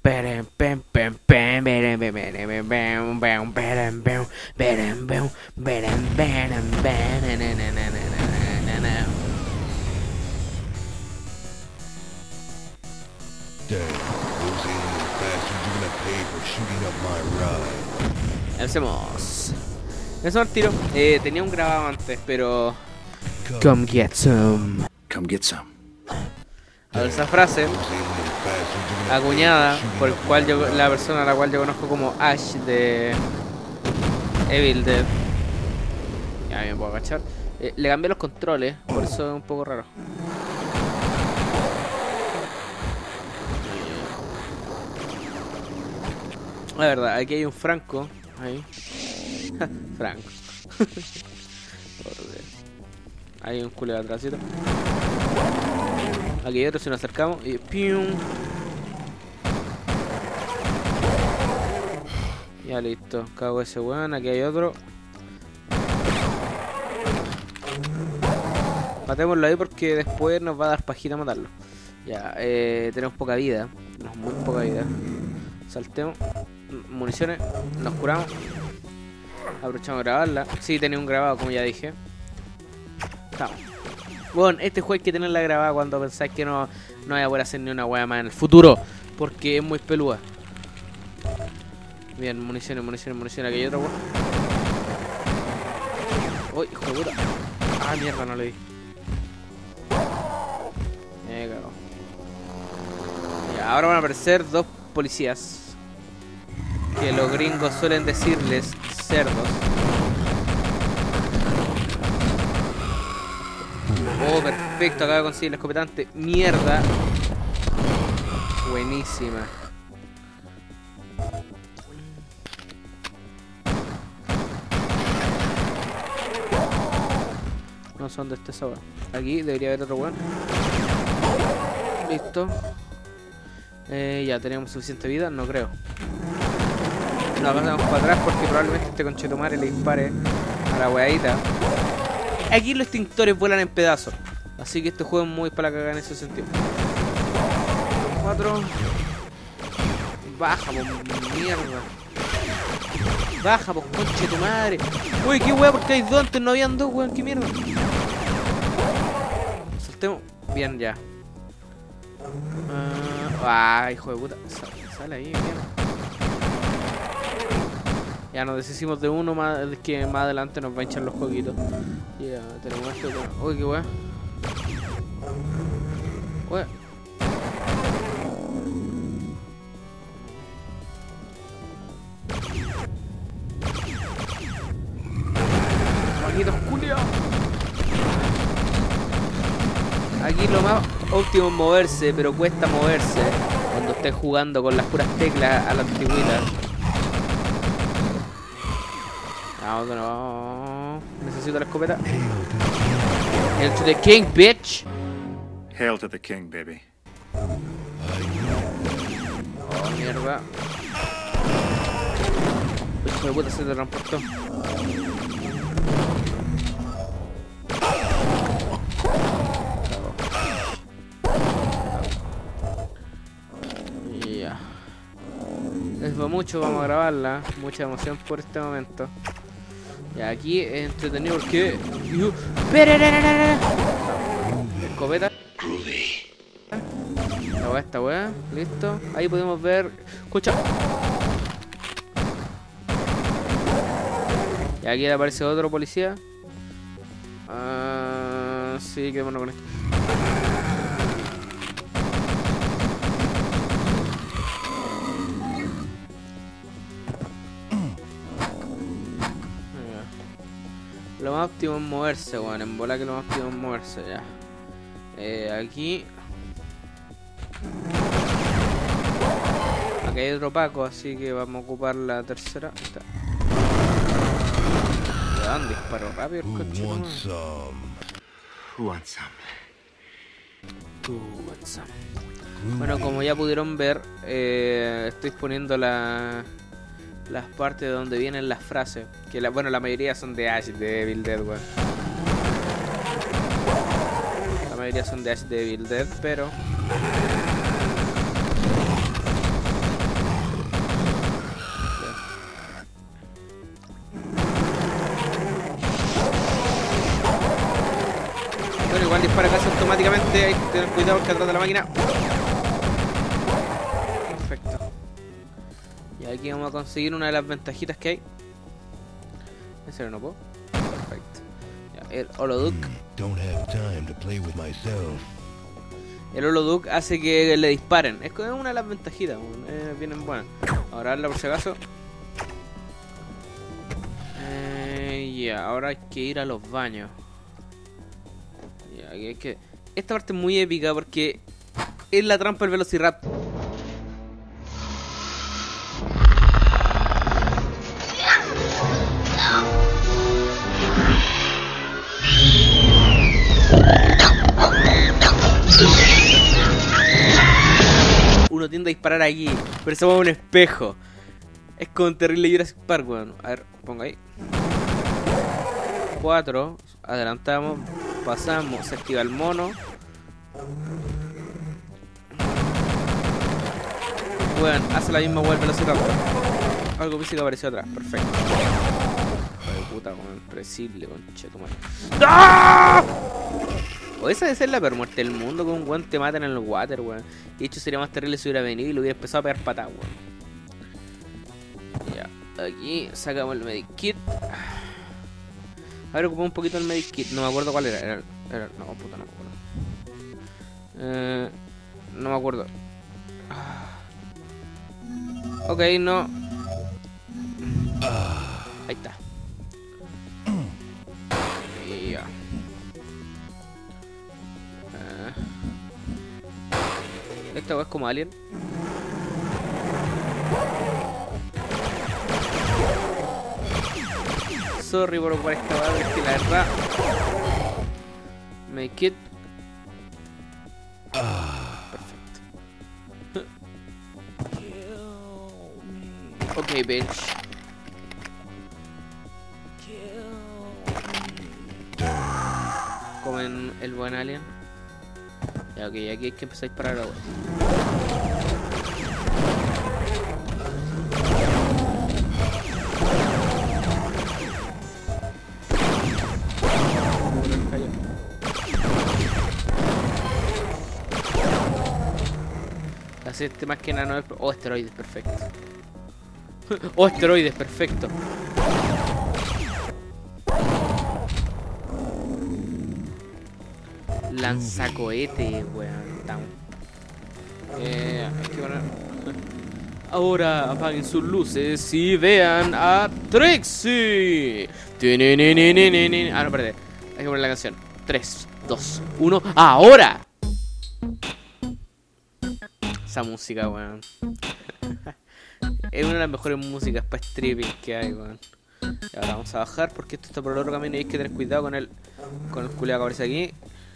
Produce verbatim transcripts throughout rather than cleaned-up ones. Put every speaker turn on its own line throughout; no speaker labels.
Empecemos. Empecemos al tiro. Eh, tenía un grabado antes, pero... Come get some.
Come get some.
A ver, esa frase acuñada por el cual yo, la persona a la cual yo conozco como Ash de Evil Dead. Ya me puedo agachar. Eh, le cambié los controles, por eso es un poco raro. La verdad, aquí hay un Franco. Ahí. Franco. Hay un culo de atrásito. Aquí hay otro, si nos acercamos y ¡pium! Ya listo, cago ese weón, aquí hay otro. Matémoslo ahí porque después nos va a dar pajita matarlo. Ya, eh, tenemos poca vida, tenemos muy poca vida. Saltemos, municiones, nos curamos. Aprovechamos de grabarla. Sí, tenía un grabado como ya dije. Estamos. Bueno, este juego hay que tenerla grabada cuando pensáis que no, no voy a poder hacer ni una wea más en el futuro, porque es muy peluda. Bien, municiones, municiones, municiones. Aquí hay otra wea. Uy, hijo de puta. Ah, mierda, no le di. Me cago. Ya, ahora van a aparecer dos policías que los gringos suelen decirles cerdos. Oh, perfecto, acabo de conseguir el escopetante. Mierda. Buenísima. No sé dónde está esa weá. Aquí debería haber otro weón. Listo. Eh, ya tenemos suficiente vida, no creo. No, pasamos para atrás porque probablemente este conchetumare le dispare a la weadita. Aquí los extintores vuelan en pedazos, así que este juego es muy para la cagada en ese sentido. Cuatro. Baja, pues mierda. Baja, pues conche tu madre. Uy, qué wea, porque hay dos, antes no habían dos, weón, qué mierda. Saltemos. Bien, ya. Uh, ah, hijo de puta. Sale, sale ahí, mierda. Ya nos deshicimos de uno más que más adelante nos va a hinchar los coquitos. Ya, tenemos esto. Uy, qué weá. Weá. Maquitos culiao. Aquí lo más óptimo es moverse, pero cuesta moverse cuando estés jugando con las puras teclas a la antigüita. No, no. Necesito la escopeta. Hail to the king, bitch.
Hail to the king, baby.
Oh, mierda. Hijo de puta, se te transportó. Ya. Les fue mucho, vamos a grabarla. Mucha emoción por este momento. Y aquí es entretenido porque... Escopeta. Esta weá, esta weá. Listo. Ahí podemos ver... Escucha. Y aquí aparece otro policía. Uh, sí, quedémonos con esto. Lo más óptimo es moverse, weón. En bola que lo más óptimo es moverse, ya. Eh, aquí. Aquí hay otro Paco, así que vamos a ocupar la tercera. Ahí está. Le dan disparo rápido el coche.
Who wants some?
Who wants some?
Who wants some? Bueno, como ya pudieron ver, eh, estoy poniendo la... las partes donde vienen las frases. Que la, bueno, la mayoría son de Ash de Evil Dead, weón. La mayoría son de Ash de Evil Dead, pero básicamente hay que tener cuidado porque atrás de la máquina. Perfecto. Y aquí vamos a conseguir una de las ventajitas que hay. ¿En serio no puedo? Perfecto. Ya, el Holoduc.
Don't have time to play with myself.
El Holoduc hace que le disparen. Es como una de las ventajitas. Eh, vienen buenas. Ahora darla por si acaso. Eh, ya, ahora hay que ir a los baños. Ya, que hay que... Esta parte es muy épica porque es la trampa del Velociraptor. Uno tiende a disparar aquí, pero eso es un espejo. Es con terrible Jurassic Park, weón. A ver, ponga ahí. Cuatro. Adelantamos. Pasamos. Se activa el mono. Weón, hace la misma vuelta Velociraptor. Algo físico apareció atrás. Perfecto. Ay, puta, weón. Predecible, conchetumadre. ¡Ah! O esa debe ser la peor muerte del mundo, con un weón te matan en el water, weón. De hecho sería más terrible si hubiera venido y lo hubiera empezado a pegar patadas, weón. Ya, aquí sacamos el medikit. A ver, ocupamos un poquito el medikit. No me acuerdo cuál era. Era, era no, puta, no me acuerdo. Eh, no me acuerdo. Ok, no. Ahí está. Y ya. Esta weá es como Alien. Sorry por ocupar esta weá, es que la verdad. Make it. Perfecto. Ok, bitch. Comen el buen Alien. Ya, ok, aquí hay que empezar a disparar ahora. Así este más que nada no es... Oh, esteroides, perfecto. Oh, esteroides, perfecto. Lanzacohete, weón. Eh, hay que poner... Ahora apaguen sus luces y vean a Trixie. Ah, no, espérate. Hay que poner la canción. tres, dos, uno. ¡Ahora! Esa música, weón. Es una de las mejores músicas para stripping que hay, weón. Y ahora vamos a bajar porque esto está por el otro camino y hay que tener cuidado con el... Con el culiao que aparece aquí.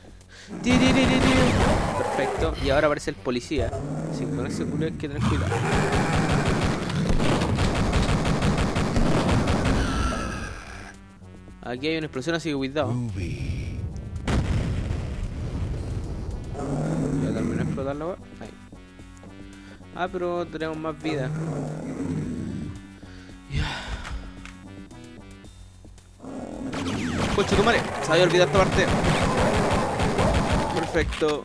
Perfecto. Y ahora aparece el policía. Así que con ese culiao hay que tener cuidado. Aquí hay una explosión, así que cuidado. Ya terminó de explotar la wea. Ahí. Ah, pero tenemos más vida. Coche tu madre. Se había olvidado esta parte. Perfecto.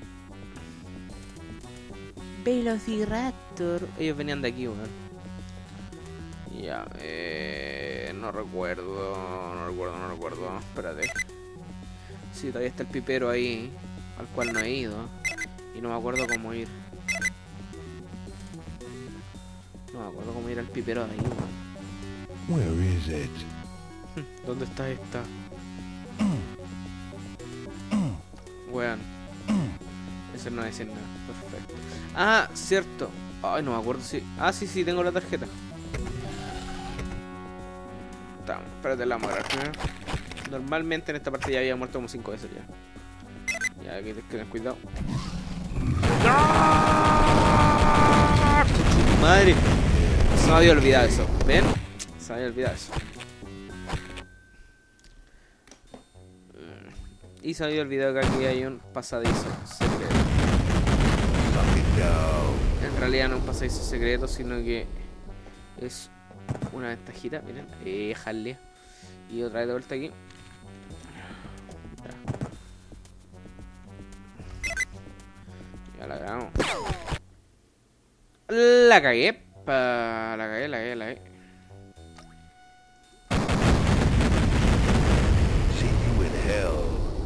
Velociraptor. Ellos venían de aquí, weón. Ya, eh... no recuerdo. No recuerdo, no recuerdo. Espérate. Sí, todavía está el pipero ahí, al cual no he ido. Y no me acuerdo cómo ir. No me acuerdo cómo ir al pipero de ahí, weón.
Where is it?
¿Dónde está esta? Weón. Eso no es decir nada. Perfecto. Ah, cierto. Ay, no me acuerdo si... Ah, sí, sí, tengo la tarjeta. Estamos. Espérate, la vamos a grabar primero. Normalmente en esta parte ya había muerto como cinco veces ya. Ya, hay que tener cuidado. ¡Ah! ¡Madre! Se me había olvidado eso. ¿Ven? Se me había olvidado eso. Y se me había olvidado que aquí hay un pasadizo secreto. En realidad no es un pasadizo secreto, sino que es una ventajita. Miren, eh, jale. Y otra vez de vuelta aquí. Ya la cagamos. La cagué. Pa, la cagué, la cagué, la cagué.
See you in hell.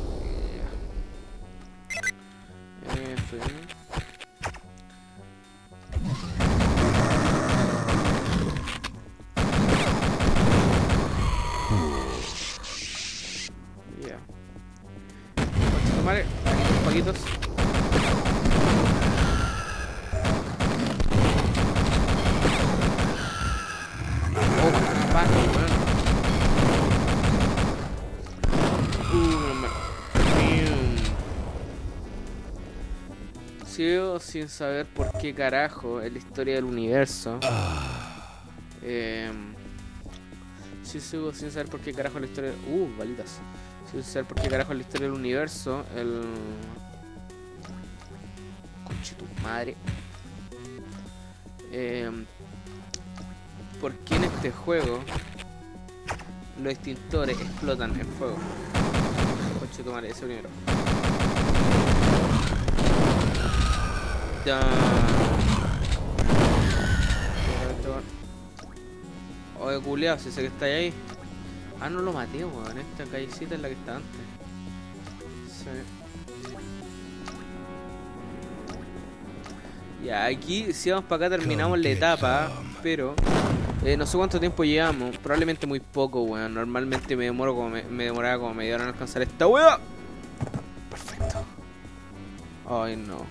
Eh, estoy bien. Ya. Vale, unos paquitos. Oh, paco, weón. Uh, no me... Sigo sin saber por qué carajo en la historia del universo. Eh, sí, sigo sin saber por qué carajo en la historia. Uh, balitas. Sigo sin saber por qué carajo en la historia del universo. El. Conche tu madre. Eh, ¿Por qué en este juego los extintores explotan en fuego? Conche tu madre, ese primero. Ya. Oye, culiao, si sé que está ahí. Ah, no lo maté, weón. Esta callecita es la que está antes. Sí. Ya, aquí si vamos para acá terminamos la etapa. Pero eh, no sé cuánto tiempo llevamos. Probablemente muy poco, weón. Normalmente me demoro como me, me demoraba como media hora en alcanzar esta weá. Perfecto. Ay, no.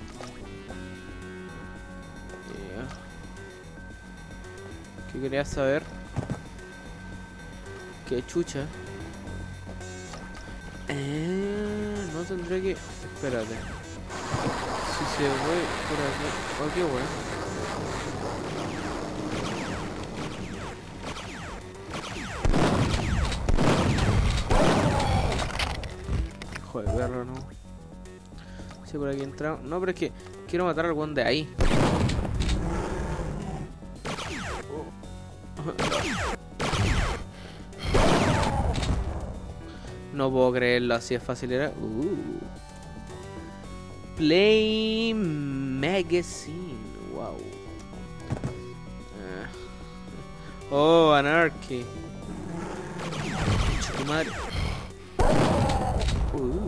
¿Qué querías saber? ¿Qué chucha? Eh, no tendré que... Espérate. Si se voy por aquí... Oh, qué bueno. Joder, verlo, no. Si por aquí he entrado... No, pero es que quiero matar al one de ahí. No puedo creerlo, así es fácil era. Uh. Play Magazine, wow. Uh. Oh, Anarchy. Tu madre. Uh.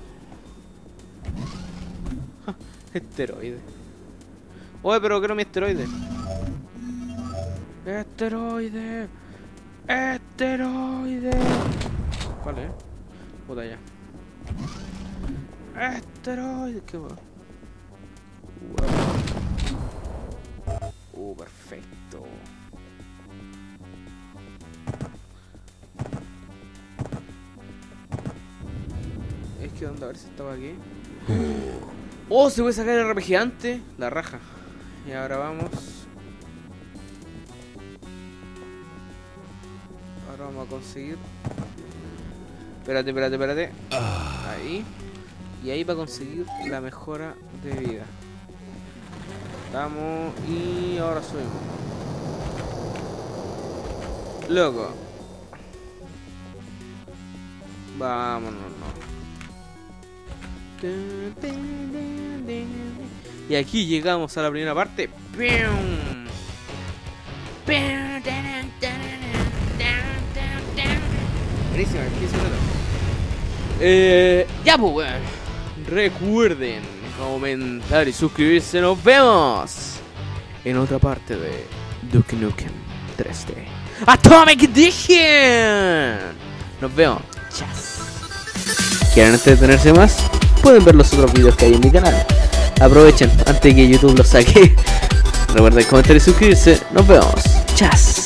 Esteroide. Oye, pero quiero mi esteroide. Esteroide. Esteroide. ¿Cuál es? Puta ya. Esteroide. Qué bueno. Uh, perfecto. Es que onda, a ver si estaba aquí. Oh, se puede sacar el R P G antes. La raja. Y ahora vamos. Ahora vamos a conseguir. Espérate, espérate, espérate. Ahí. Y ahí va a conseguir la mejora de vida. Vamos. Y ahora subimos. Loco. Vámonos, no. Y aquí llegamos a la primera parte. Buenísima, ¿qué se trata? Eh, ya pues, weón. Recuerden comentar y suscribirse. Nos vemos en otra parte de Duke Nukem tres D Atomic Edition. Nos vemos. Chas. ¿Quieren entretenerse más? Pueden ver los otros videos que hay en mi canal. Aprovechen antes de que YouTube los saque. Recuerden comentar y suscribirse. Nos vemos. Chas.